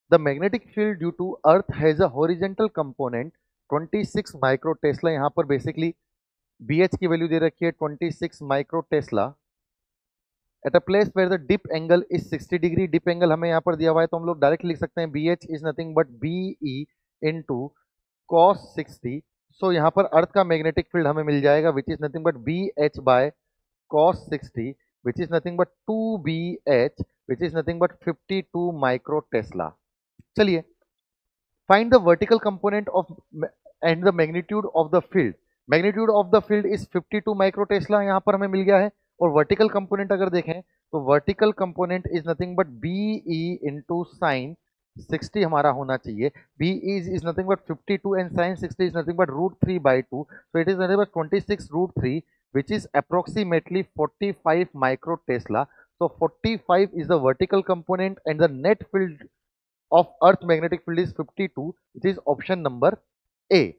The magnetic field due to earth has a horizontal component 26 micro tesla. यहाँ पर basically B H की value दे रखी है 26 micro tesla at a place where the dip angle is 60 degree. Dip angle हमें यहाँ पर दिया हुआ है तो हम लोग डायरेक्ट लिख सकते हैं B H is nothing but B E into cos 60। So यहाँ पर अर्थ का मैग्नेटिक फील्ड हमें मिल जाएगा which is nothing but B H by cos 60 which is nothing but 2bh which is nothing but 52 micro tesla। चलिए, find the vertical component of and the magnitude of the field। magnitude of the field is 52 micro tesla यहाँ पर हमें मिल गया है। और vertical component अगर देखें तो vertical component is nothing but be into sin 60 हमारा होना चाहिए। b is nothing but 52 and sin 60 is nothing but root 3 by 2, so it is nothing but 26 root 3 which is approximately 45 micro tesla। so 45 is the vertical component and the net field of earth magnetic field is 52, which is option number A।